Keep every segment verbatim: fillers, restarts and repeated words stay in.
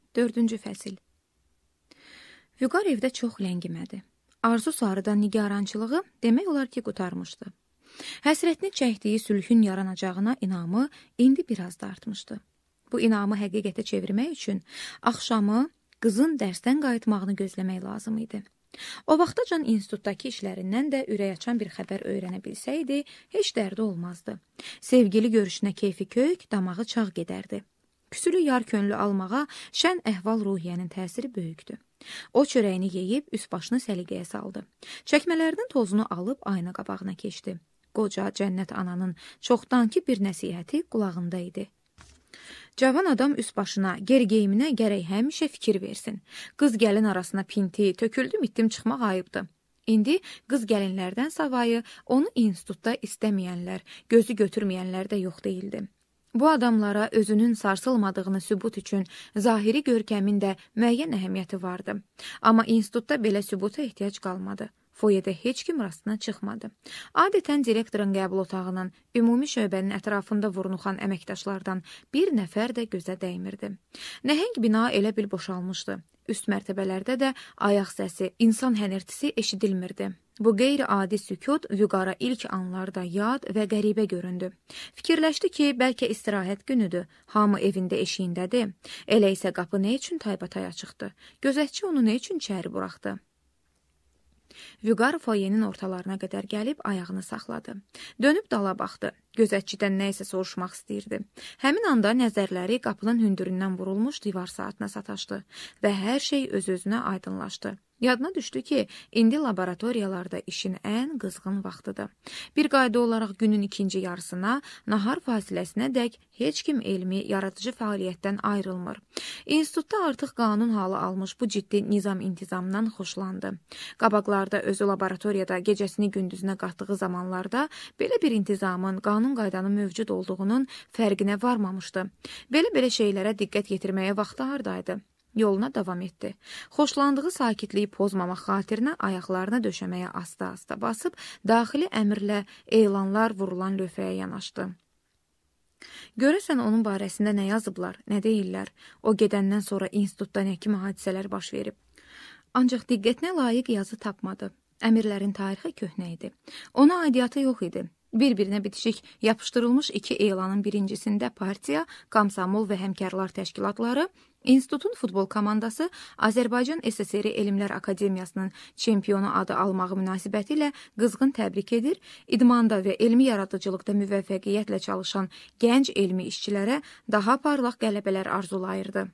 Dördüncü fəsil. Vüqar evdə çox ləngimədi. Arzu sarıdan nigarançılığı demək olar ki, qutarmışdı. Həsrətini çəkdiyi sülhün yaranacağına inamı indi biraz da artmışdı. Bu inamı həqiqətə çevirmək üçün axşamı qızın dərsdən qayıtmağını gözləmək lazım idi. O vaxtacan institutdakı işlərindən də ürək açan bir xəbər öyrənə bilsəydi, heç dərdi olmazdı. Sevgili görüşünə keyfi kök, damağı çağ gedərdi. Küsülü yar könlü almağa şən əhval ruhiyyənin təsiri böyükdü. O çörəyini yeyib üst başını səliqəyə saldı. Çəkmələrinin tozunu alıb ayna qabağına keçdi. Qoca Cənnət ananın çoxdankı bir nəsihəti qulağında idi. Cavan adam üst başına, gerigeyiminə gərək həmişə fikir versin. Qız gəlin arasına pinti, töküldüm ittim çıxmaq ayıbdır. İndi qız gəlinlərdən savayı onu institutda istəməyənlər, gözü götürməyənlər də yox değildi. Bu adamlara özünün sarsılmadığını sübut üçün zahiri görkəmin də müəyyən əhəmiyyəti vardı. Amma institutda belə sübuta ehtiyac qalmadı. Foyedə heç kim rastına çıxmadı. Adətən direktorun qəbul otağının, ümumi şöbənin ətrafında vurnuxan əməkdaşlardan bir nəfər də gözə dəymirdi. Nəhəng bina elə bil boşalmışdı. Üst mərtəbələrdə də ayaq səsi, insan hənirtisi eşidilmirdi. Bu qeyri-adi sükut Vüqara ilk anlarda yad və qəribə göründü. Fikirləşdi ki, bəlkə istirahət günüdür, hamı evində eşiyindədir. Elə isə qapı nə üçün taybatay açıqdı? Gözətçi onu nə üçün içəri buraxdı? Vüqar foyenin ortalarına qədər gəlib ayağını saxladı. Dönüb dala baxdı. Gözətçidən nə isə soruşmaq istəyirdi. Həmin anda nəzərləri qapının hündüründən vurulmuş divar saatına sataşdı və hər şey öz-özünə aydınlaşdı. Yadına düşdü ki, indi laboratoriyalarda işin ən qızğın vaxtıdır. Bir qayda olaraq günün ikinci yarısına, nahar fasiləsinə dək heç kim elmi, yaradıcı fəaliyyətdən ayrılmır. İnstitutda artıq qanun halı almış bu ciddi nizam-intizamdan xoşlandı. Qabaqlarda özü laboratoriyada gecəsini gündüzünə qatdığı zamanlarda belə bir intizamın, qanun qaydanın mövcud olduğunun fərqinə varmamışdı. Belə-belə şeylərə diqqət yetirməyə vaxtı hardaydı. Yoluna davam etdi. Xoşlandığı sakitliyi pozmamaq xatirinə ayaqlarına döşəməyə asta-asta basıb, daxili əmrlə elanlar vurulan lövhəyə yanaşdı. Görəsən onun barəsində nə yazıblar, nə deyirlər? O gedəndən sonra institutda nə kimi hadisələr baş verib? Ancaq diqqətinə layiq yazı tapmadı. Əmirlərin tarixi köhnə idi. Ona aidiyyatı yox idi. Bir-birinə bitişik yapışdırılmış iki elanın birincisində partiya, komsomol və həmkarlar təşkilatları, institutun futbol komandası Azərbaycan S S R Elmlər Akademiyasının çempionu adı almağı münasibəti ilə qızğın təbrik edir, idmanda və elmi yaradıcılıqda müvəffəqiyyətlə çalışan gənc elmi işçilərə daha parlaq qələbələr arzulayırdı.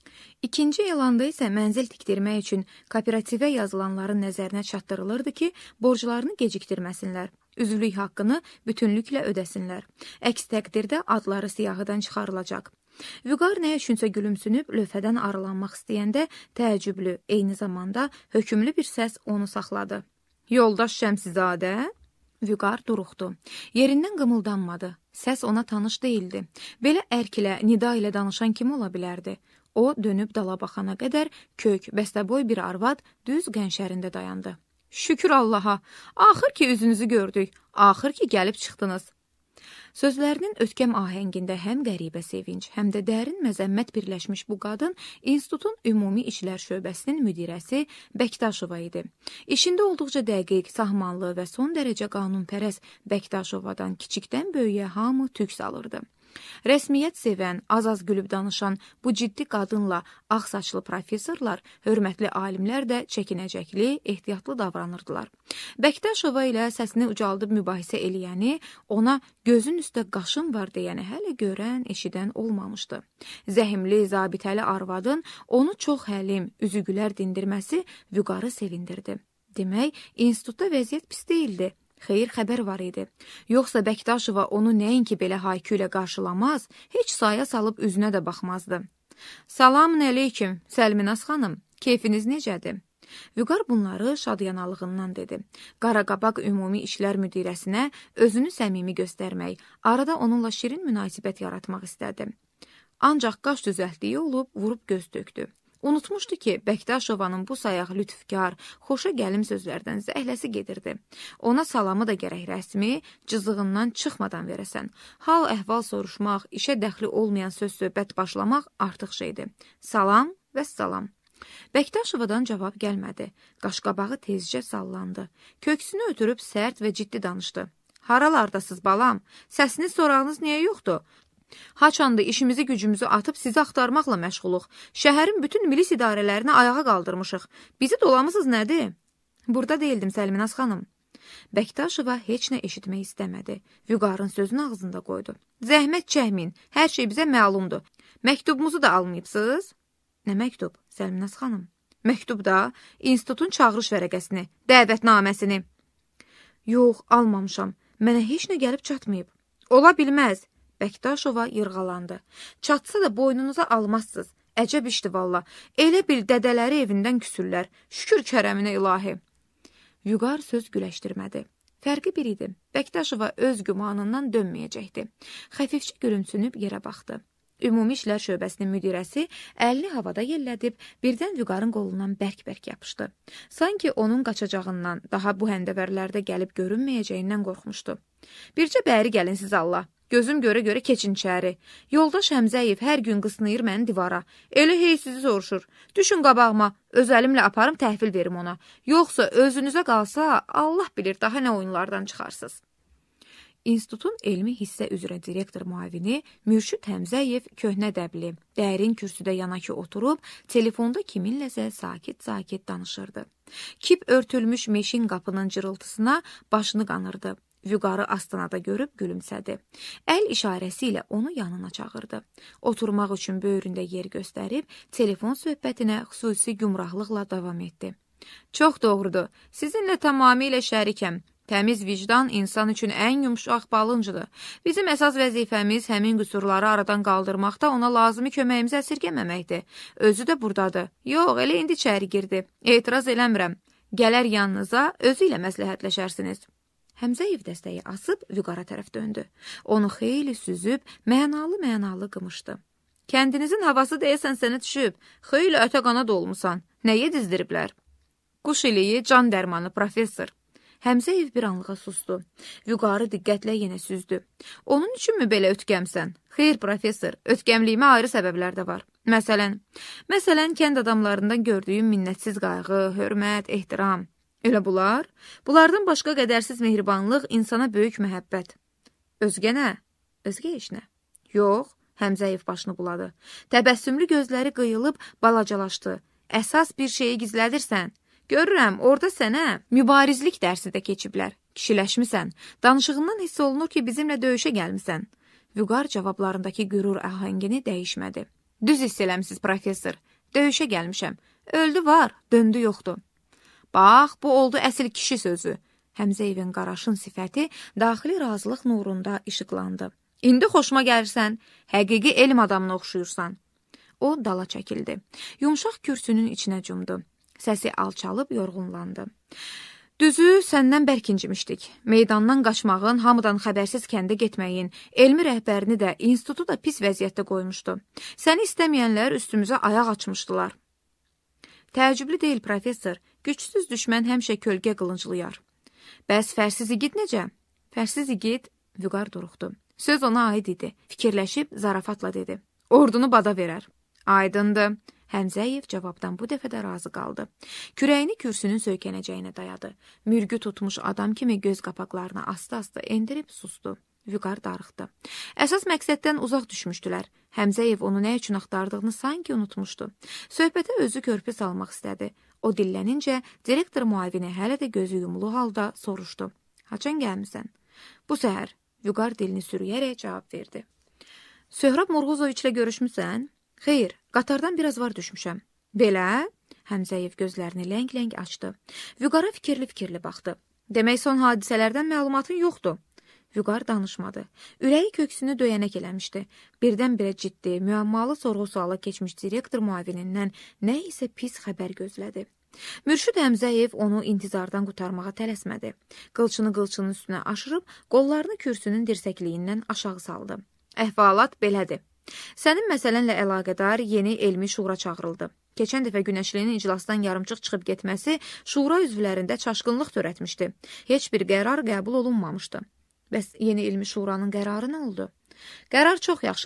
İkinci elanda isə mənzil tikdirmək üçün kooperativə yazılanların nəzərinə çatdırılırdı ki, borclarını gecikdirməsinlər, üzvlük haqqını bütünlüklə ödəsinlər. Əks təqdirdə adları siyahıdan çıxarılacaq. Vüqar nə üçünsə gülümsünüb lövhədən aralanmaq istəyəndə təəccüblü, eyni zamanda hökümlü bir səs onu saxladı. Yoldaş Şəmsizadə? Vüqar duruxdu. Yerindən qımıldanmadı. Səs ona tanış deyildi. Belə ərk ilə, nida ilə danışan kim ola bilərdi? O, dönüb dala baxana qədər kök, bəstəboy bir arvad düz qənşərində dayandı. Şükür Allaha, axır ki üzünüzü gördük, axır ki gəlib çıxdınız. Sözlərinin ötkəm ahəngində həm qəribə sevinç, həm də dərin məzəmmət birləşmiş bu qadın institutun ümumi işlər şöbəsinin müdirəsi Bəktaşova idi. İşində olduqca dəqiq, sahmanlı və son dərəcə qanunpərəst Bəktaşovadan kiçikdən böyüyə hamı tük salırdı. Rəsmiyyət sevən, az-az gülüb danışan bu ciddi qadınla ağ saçlı professorlar, hörmətli alimlər də çəkinəcəkli, ehtiyatlı davranırdılar. Bəktaşova ilə səsini ucaldıb mübahisə eləyəni, ona gözün üstə qaşın var deyəni hələ görən, eşidən olmamışdı. Zəhimli, zabitəli arvadın onu çox həlim, üzügülər dindirməsi Vüqarı sevindirdi. Demək, institutda vəziyyət pis deyildi. Xeyir xəbər var idi. Yoxsa Bəktaşova onu nəinki belə haykü ilə qarşılamaz, heç saya salıb üzünə də baxmazdı. Salamün əleyküm, Səlminaz xanım, keyfiniz necədir? Vüqar bunları şadyanalığından dedi. Qaraqabaq ümumi işlər müdirəsinə özünü səmimi göstərmək, arada onunla şirin münasibət yaratmaq istədi. Ancaq qaş düzəltdiyi olub, vurub göz döktü. Unutmuşdu ki, Bəktaşovanın bu sayaq lütfkar, xoşa gəlim sözlərdən zəhləsi gedirdi. Ona salamı da gərək rəsmi, cızığından çıxmadan verəsən. Hal əhval soruşmaq, işə dəxli olmayan söz-söhbət başlamaq artıq şeydir. Salam, Vəssalam. Bəktaşovadan cavab gəlmədi. Qaşqabağı tezcə sallandı. Köksünü ötürüb sərt və ciddi danışdı. Haralardasız balam? Səsiniz sorağınız niyə yoxdur? Haçandı işimizi gücümüzü atıb sizi axtarmaqla məşğuluq. Şəhərin bütün milis idarələrini ayağa qaldırmışıq. Bizi dolamısınız nədir? Burada deyildim Səlminaz xanım. Bəktaşova heç nə eşitmək istəmədi. Vüqarın sözünü ağzında qoydu. Zəhmət çəkməyin, hər şey bizə məlumdur. Məktubumuzu da almayıbsınız? Nə məktub, Səlminaz xanım? Məktub da, institutun çağırış vərəqəsini, dəvətnaməsini. Yox, almamışam. Mənə heç nə gəlib çatmayıb. Ola bilməz. Bəktaşova yırğalandı. Çatsa da boynunuza almazsınız. Əcəb işdi valla. Elə bil dədələri evindən küsürlər. Şükür kərəminə ilahi. Vüqar söz güləşdirmədi. Fərqi bir idi. Bəktaşova öz gümanından dönməyəcəkdi. Xəfifcə gülümsünüb yerə baxdı. Ümumi İşlər Şöbəsinin müdirəsi əlini havada yellədib, birdən Vüqarın qolundan bərk-bərk yapışdı. Sanki onun qaçacağından, daha bu həndəvərlərdə gəlib görünməyəcəyindən qorxmuşdu. Bircə bəri gəlin siz Allah. Gözüm görə-görə keçin içəri. Yoldaş Həmzəyev hər gün qısnayır məni divara. Elə hey sizi soruşur. Düşün qabağıma, öz əlimlə aparım təhvil verim ona. Yoxsa özünüzə qalsa, Allah bilir daha nə oyunlardan çıxarsınız. İnstitutun elmi hissə üzrə direktor müavini Mürşid Həmzəyev köhnə dəbli, dərin kürsüdə yanakı oturub, telefonda kiminləsə sakit-sakit danışırdı. Kip örtülmüş meşin qapının cırıltısına başını qanırdı. Vüqarı astanada görüb gülümsədi. Əl işarəsi ilə onu yanına çağırdı. Oturmaq üçün böyründə yer göstərib, telefon söhbətinə xüsusi gümrahlıqla davam etdi. Çox doğrudur, sizinlə tamamilə şərikəm. Təmiz vicdan insan üçün ən yumşaq balıncıdır. Bizim əsas vəzifəmiz həmin qüsurları aradan qaldırmaqda ona lazımi köməyimizi əsirgəməməkdir. Özü də buradadır. Yox, elə indi içəri girdi. Etiraz eləmirəm. Gələr yanınıza, özü ilə məsləhətləşərsiniz. Həmzəyev dəstəyi asıb Vüqara tərəf döndü. Onu xeyli süzüb, mənalı-mənalı qımışdı. Kəndinizin havası deyəsən sənə düşüb. Xeyli ətə qana dolmusan. Nəyə dizdiriblər? Quş iliyi, can dərmanı, professor. Həmzəyev bir anlığa sustu. Vüqarı diqqətlə yenə süzdü. Onun üçünmü belə ötkəmsən? Xeyr, professor, ötkəmliyimə ayrı səbəblər də var. Məsələn, məsələn, kənd adamlarından gördüyüm minnətsiz qayğı, hörmət, ehtiram. Elə bunlar? Bunlardan başqa qədərsiz mehribanlıq insana böyük məhəbbət. Özgə nə? Özgə iş nə? Yox, Həmzəyev başını buladı. Təbəssümlü gözləri qıyılıb balacalaşdı. Əsas bir şeyi gizlədirsən. Görürəm, orada sənə mübarizlik dərsi də keçiblər. Kişiləşmisən. Danışığından hiss olunur ki, bizimlə döyüşə gəlmisən. Vüqar cavablarındakı qürur əhəngini dəyişmədi. Düz hiss eləmsiz, professor. Döyüşə gəlmişəm. Öldü var, döndü yoxdur. Bax, bu oldu əsl kişi sözü. Həmzəyevin qaraşın sifəti daxili razılıq nurunda işıqlandı. İndi xoşuma gəlirsən, həqiqi elm adamına oxşuyursan. O dala çəkildi. Yumşaq kürsünün içinə cumdu. Səsi alçalıb yorğunlandı. Düzü, səndən bərk incimişdik. Meydandan qaçmağın, hamıdan xəbərsiz kəndə getməyin, elmi rəhbərini də, institutu da pis vəziyyətdə qoymuşdu. Səni istəməyənlər üstümüzə ayaq açmışdılar. Təəccüblü deyil, professor. Gücsüz düşmən həmişə kölgə qılınclayar. Bəs fərsiz igid necə? Fərsiz igid, Vüqar duruxdu. Söz ona aid idi. Fikirləşib zarafatla dedi. Ordunu bada verər. Aydındır. Həmzəyev cavabdan bu dəfə də razı qaldı. Kürəyini kürsünün söykənəcəyinə dayadı. Mürgü tutmuş adam kimi göz qapaqlarını asta-asta endirib sustu. Vüqar darıxdı. Əsas məqsəddən uzaq düşmüşdülər. Həmzəyev onu nə üçün axtardığını sanki unutmuşdu. Söhbətə özü körpü salmaq istədi. O dillənincə direktor müavini hələ də gözü yumulu halda soruşdu. Haçan gəlmisən? Bu səhər. Vüqar dilini sürüyərək cavab verdi. Söhrab Murğuzoviçlə görüşmüsən? Xeyr, qatardan biraz var düşmüşəm. Belə? Həmzəyev gözlərini ləng-ləng açdı. Vüqara fikirli-fikirli baxdı. Demək son hadisələrdən məlumatın yoxdur. Vüqar danışmadı. Ürəyi köksünü döyənək eləmişdi. Birdən-birə ciddi, müəmmalı sorğu-suala keçmiş direktor müavinindən nə isə pis xəbər gözlədi. Mürşid Həmzəyev onu intizardan qurtarmağa tələsmədi. Qılçını qılçının üstünə aşırıb, qollarını kürsünün dirsəkliyindən aşağı saldı. Əhvalat belədir. Sənin məsələnlə əlaqədar yeni elmi şura çağırıldı. Keçən dəfə Günəşlinin iclasdan yarımçıq çıxıb getməsi şura üzvlərində çaşqınlıq törətmişdi. Heç bir qərar qəbul olunmamışdı. Bəs yeni elmi şuranın qərarı nə oldu? Qərar çox yaxşıdır.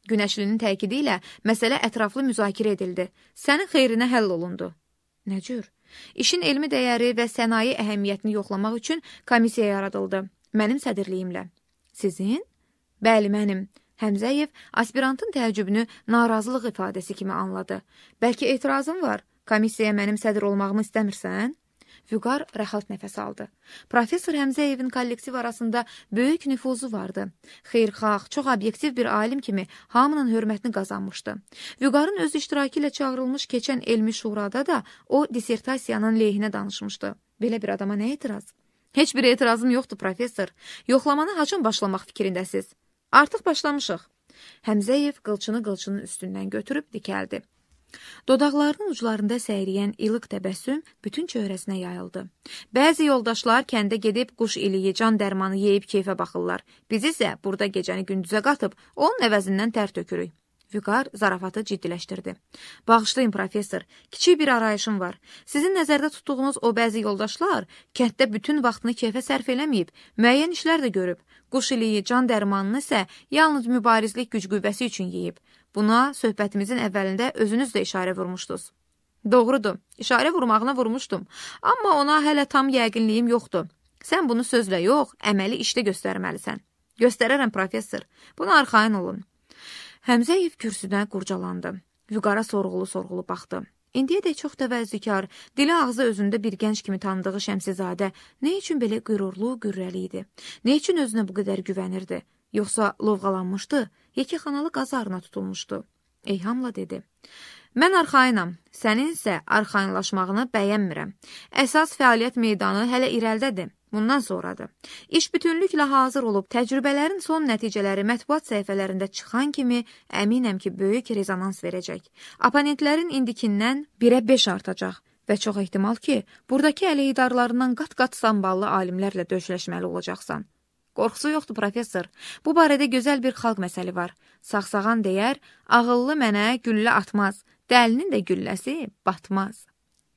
Günəşlinin təkidi ilə məsələ ətraflı müzakirə edildi. Sənin xeyrinə həll olundu. Nə cür? İşin elmi dəyəri və sənaye əhəmiyyətini yoxlamaq üçün komissiya yaradıldı. Mənim sədrliyimlə. Sizin? Bəli, mənim. Həmzəyev aspirantın təəccübünü narazılıq ifadəsi kimi anladı. Bəlkə etirazın var? Komissiyaya mənim sədr olmağımı istəmirsən? Vüqar rahat nəfəs aldı. Professor Həmzəyevin kollektiv arasında böyük nüfuzu vardı. Xeyirxah, çox obyektiv bir alim kimi hamının hörmətini qazanmışdı. Vüqarın öz iştirakı ilə çağırılmış keçən elmi şurada da o dissertasiyanın lehinə danışmışdı. Belə bir adama nə etiraz? Heç bir etirazım yoxdur, professor. Yoxlamanı haçan başlamaq fikrindəsiz? Artıq başlamışıq. Həmzəyev qılçını qılçının üstündən götürüb dikəldi. Dodaqlarının uclarında səyriyən ilıq təbəssüm bütün çöhrəsinə yayıldı. Bəzi yoldaşlar kəndə gedib quş iliyi, can dərmanı yeyib keyfə baxırlar. Biz isə burada gecəni gündüzə qatıb onun əvəzindən tər tökürük. Vüqar zarafatı ciddiləşdirdi. Bağışlayın, professor, kiçik bir arayışım var. Sizin nəzərdə tutduğunuz o bəzi yoldaşlar kənddə bütün vaxtını keyfə sərf eləməyib, müəyyən işlər də görüb. Quş iliyi, can dərmanını isə yalnız mübarizlik güc qüvvəsi üçün yeyib. Buna söhbətimizin əvvəlində özünüz də işarə vurmuşdunuz. Doğrudur, işarə vurmağına vurmuşdum, amma ona hələ tam yəqinliyim yoxdur. Sən bunu sözlə yox, əməli işdə göstərməlisən. Göstərərəm, professor, buna arxayın olun. Həmzəyev kürsüdən qurcalandı. Vüqara sorğulu-sorğulu baxdı. İndiyədək çox təvəzzükar, dili ağzı özündə bir gənc kimi tanıdığı Şəmsizadə nə üçün belə qürurlu, qürrəli idi? Nə üçün özünə bu qədər güvənirdi? Yoxsa lovğalanmışdı, yekəxanalı qazarına tutulmuşdu. Eyhamla dedi. Mən arxayınam, sənin isə arxayınlaşmağını bəyənmirəm. Əsas fəaliyyət meydanı hələ irəldədir, bundan sonradır. İş bütünlüklə hazır olub, təcrübələrin son nəticələri mətbuat səhifələrində çıxan kimi əminəm ki, böyük rezonans verəcək. Oponentlərin indikindən birə beş artacaq və çox ehtimal ki, buradakı əleyhidarlarından qat-qat samballı alimlərlə döşləşməli olacaqsan. Qorxusu yoxdur, professor. Bu barədə gözəl bir xalq məsəli var. Sağsağan deyər, ağıllı mənə güllə atmaz, dəlinin də gülləsi batmaz.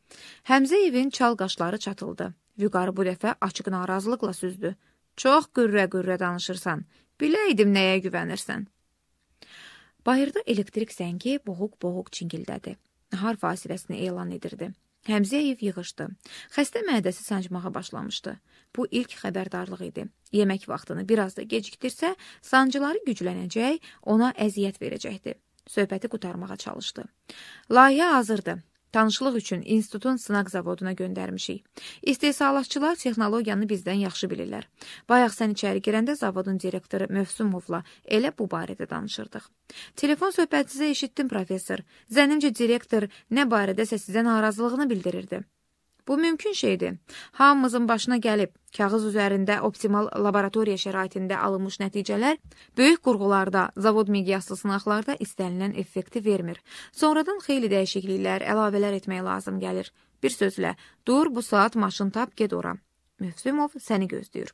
Həmzəyevin çal qaşları çatıldı. Vüqarı bu dəfə açıq narazılıqla süzdü. Çox qürrə-qürrə danışırsan. Biləydim nəyə güvənirsən. Bayırda elektrik zəngi boğuq-boğuq çingildədi. Nahar fasiləsini elan edirdi. Həmzəyev yığışdı. Xəstə mədəsi sancmağa başlamışdı. Bu ilk xəbərdarlıq idi. Yemək vaxtını biraz da gecikdirsə, sancıları güclənəcək, ona əziyyət verəcəkdi. Söhbəti qutarmağa çalışdı. Layihə hazırdı. Tanışlıq üçün institutun sınaq zavoduna göndərmişik. İstehsalatçılar texnologiyanı bizdən yaxşı bilirlər. Bayaq sən içəri girəndə zavodun direktoru Mövsumovla elə bu barədə danışırdıq. Telefon söhbətinizə eşitdim, professor. Zənnimcə direktor nə barədəsə sizə narazılığını bildirirdi. Bu mümkün şeydir. Hamımızın başına gəlib, kağız üzərində optimal laboratoriya şəraitində alınmış nəticələr böyük qurğularda, zavod miqyaslı sınaqlarda istənilən effekti vermir. Sonradan xeyli dəyişikliklər, əlavələr etmək lazım gəlir. Bir sözlə, dur bu saat maşın tap, get ora. Mövsümov səni gözləyir.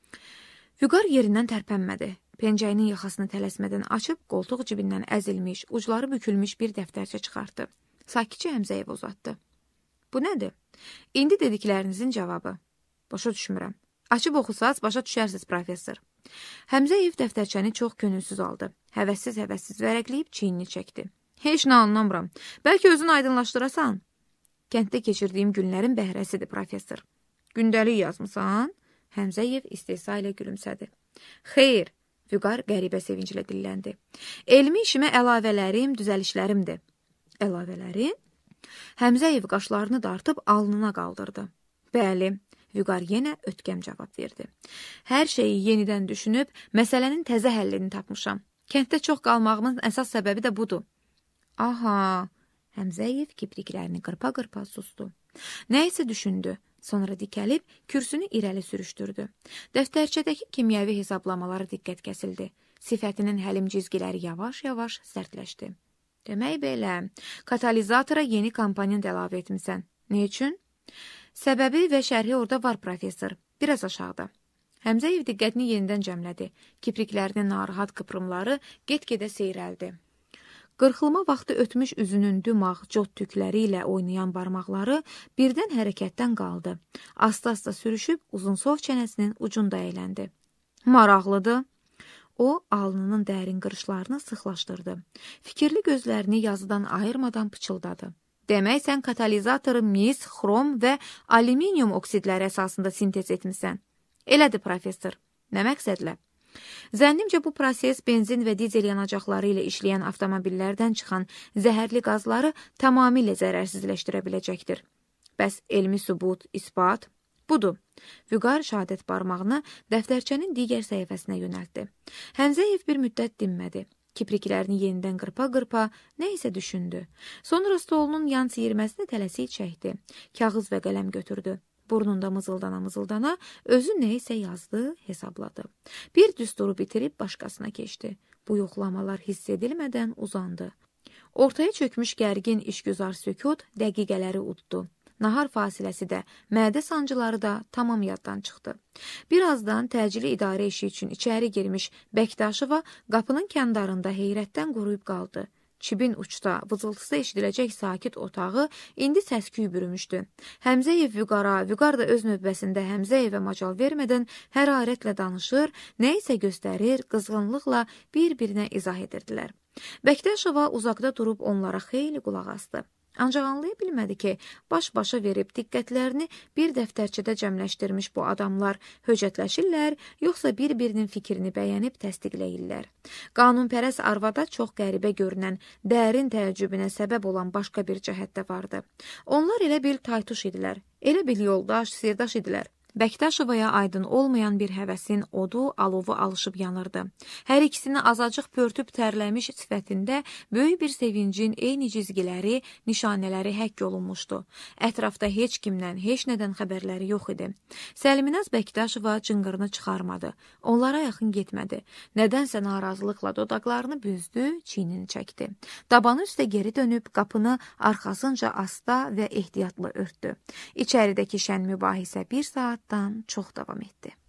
Vüqar yerindən tərpənmədi. Pencəyinin yaxasını tələsmədən açıb, qoltuq cibindən əzilmiş, ucları bükülmüş bir dəftərçə çıxartdı. Sakitcə Həmzəyev uzatdı. Bu nədir? İndi dediklərinizin cavabı. Başa düşmürəm. Açıb oxusaz, başa düşərsiniz, professor. Həmzəyev dəftərçəni çox könülsüz aldı. Həvəssiz-həvəssiz vərəqləyib çiynini çəkdi. Heç nə anlamıram. Bəlkə özünü aydınlaşdırasan? Kənddə keçirdiyim günlərin bəhrəsidir, professor. Gündəlik yazmısan? Həmzəyev istehza ilə gülümsədi. Xeyr, Vüqar qəribə sevinclə dilləndi. Elmi işimə əlavələrim, düzəlişlərimdir. Əlavələrin? Həmzəyev qaşlarını dartıb alnına qaldırdı. Bəli, Vüqar yenə ötkəm cavab verdi. Hər şeyi yenidən düşünüb, məsələnin təzə həllini tapmışam. Kənddə çox qalmağımın əsas səbəbi də budur. Aha, Həmzəyev kipriklərini qırpa-qırpa sustu. Nə isə düşündü, sonra dikəlib kürsünü irəli sürüşdürdü. Dəftərçədəki kimyəvi hesablamaları diqqət kəsildi. Sifətinin həlim cizgiləri yavaş-yavaş sərtləşdi. Demək belə, katalizatora yeni komponent əlavə etmisən. Ne üçün? Səbəbi və şərhi orada var, professor. Biraz aşağıda. Həmzəyev diqqətini yenidən cəmlədi. Kipriklərinin narahat qıprımları get-gedə seyrəldi. Qırxılma vaxtı ötmüş üzünün dümağ, cot tükləri ilə oynayan barmaqları birdən hərəkətdən qaldı. Asta-asta sürüşüb uzunsov çənəsinin ucunda əyləndi. Maraqlıdır. O, alnının dərin qırışlarını sıxlaşdırdı. Fikirli gözlərini yazıdan ayırmadan pıçıldadı. Demək, sən katalizatoru mis, xrom və alüminium oksidləri əsasında sintez etmisən. Elədir, professor. Nə məqsədlə? Zənnimcə bu proses benzin və dizel yanacaqları ilə işləyən avtomobillərdən çıxan zəhərli qazları tamamilə zərərsizləşdirə biləcəkdir. Bəs elmi sübut, isbat? Budur. Vüqar şəhadət barmağını dəftərçənin digər səhifəsinə yönəltdi. Həmzəyev bir müddət dinmədi. Kipriklərini yenidən qırpa-qırpa nə isə düşündü. Sonra stolunun yan siyirməsini tələsik çəkdi. Kağız və qələm götürdü. Burnunda mızıldana-mızıldana özü nə isə yazdı, hesabladı. Bir düsturu bitirib başqasına keçdi. Bu yoxlamalar hiss edilmədən uzandı. Ortaya çökmüş gərgin işgüzar sükut dəqiqələri uddu. Nahar fasiləsi də, mədə sancıları da tamam yaddan çıxdı. Birazdan təcili idarə işi üçün içəri girmiş Bəktaşova qapının kəndarında heyrətdən quruyub qaldı. Çibin uçda, vızıltısı eşidiləcək sakit otağı indi səs-küy bürümüşdü. Həmzəyev Vüqara, Vüqar da öz növbəsində Həmzəyevə macal vermədən hərarətlə danışır, nə isə göstərir, qızğınlıqla bir-birinə izah edirdilər. Bəktaşova uzaqda durub onlara xeyli qulaq asdı. Ancaq anlaya bilmədi ki, baş-başa verib diqqətlərini bir dəftərçədə cəmləşdirmiş bu adamlar höcətləşirlər, yoxsa bir-birinin fikrini bəyənib təsdiqləyirlər. Qanunpərəst arvada çox qəribə görünən, dərin təəccübünə səbəb olan başqa bir cəhət də vardı. Onlar elə bil taytuş idilər, elə bil yoldaş, sirdaş idilər. Bəktaşovaya aydın olmayan bir həvəsin odu, alovu alışıb yanırdı. Hər ikisini azacıq pörtüb tərləmiş sifətində böyük bir sevincin eyni cizgiləri, nişanələri həkk olunmuşdu. Ətrafda heç kimdən, heç nədən xəbərləri yox idi. Səlminaz Bəktaşova cınqırını çıxarmadı. Onlara yaxın getmədi. Nədənsə narazılıqla dodaqlarını büzdü, çiynini çəkdi. Dabanı üstə geri dönüb qapını arxasınca asta və ehtiyatla örtdü. İçəridəki şən mübahisə bir saat çox davam etdi.